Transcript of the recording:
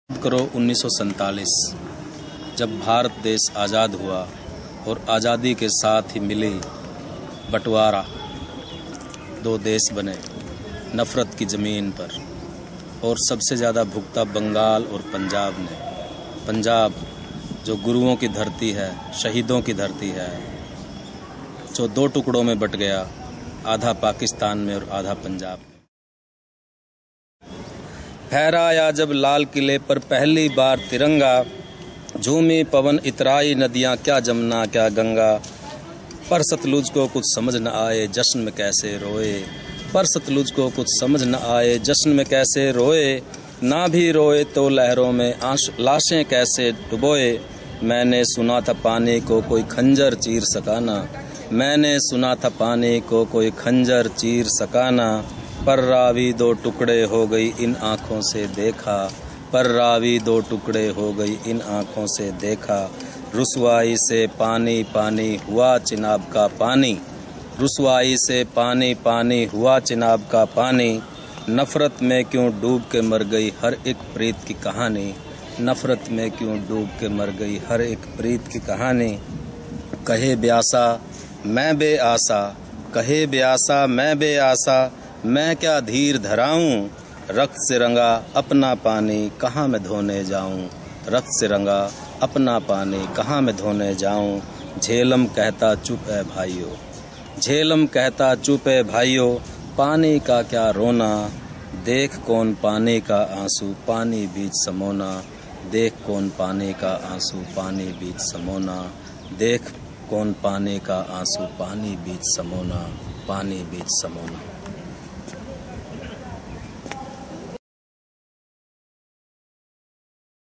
करो 1947 जब भारत देश आज़ाद हुआ और आज़ादी के साथ ही मिली बंटवारा, दो देश बने नफ़रत की ज़मीन पर। और सबसे ज़्यादा भुगता बंगाल और पंजाब ने। पंजाब जो गुरुओं की धरती है, शहीदों की धरती है, जो दो टुकड़ों में बट गया, आधा पाकिस्तान में और आधा पंजाब में। फहराया जब लाल किले पर पहली बार तिरंगा, झूमी पवन इतराई नदियाँ, क्या जमुना क्या गंगा। पर सतलुज को कुछ समझ न आए, जश्न में कैसे रोए। पर सतलुज को कुछ समझ न आए, जश्न में कैसे रोए। ना भी रोए तो लहरों में लाशें कैसे डुबोए। मैंने सुना था पानी को कोई खंजर चीर सकाना। मैंने सुना था पानी को कोई खंजर चीर सकाना। पर रावी दो टुकड़े हो गई इन आँखों से देखा। पर रावी दो टुकड़े हो गई इन आँखों से देखा। रुसवाई से पानी पानी हुआ चिनाब का पानी। रुसवाई से पानी पानी हुआ चिनाब का पानी। नफ़रत में क्यों डूब के मर गई हर एक प्रीत की कहानी। नफ़रत में क्यों डूब के मर गई हर एक प्रीत की कहानी। कहे ब्यासा मैं बेआसा, कहे ब्यासा मैं बेआसा, मैं क्या धीर धराऊं। रक्त से रंगा अपना पानी कहाँ मैं धोने जाऊं। रक्त से रंगा अपना पानी कहाँ मैं धोने जाऊं। झेलम कहता चुप है भाइयों, झेलम कहता चुप है भाइयों, पानी का क्या रोना। देख कौन पानी का आंसू पानी बीच समोना। देख कौन पानी का आंसू पानी बीच समोना। देख कौन पानी का आंसू पानी बीच समोना, पानी बीच समोना।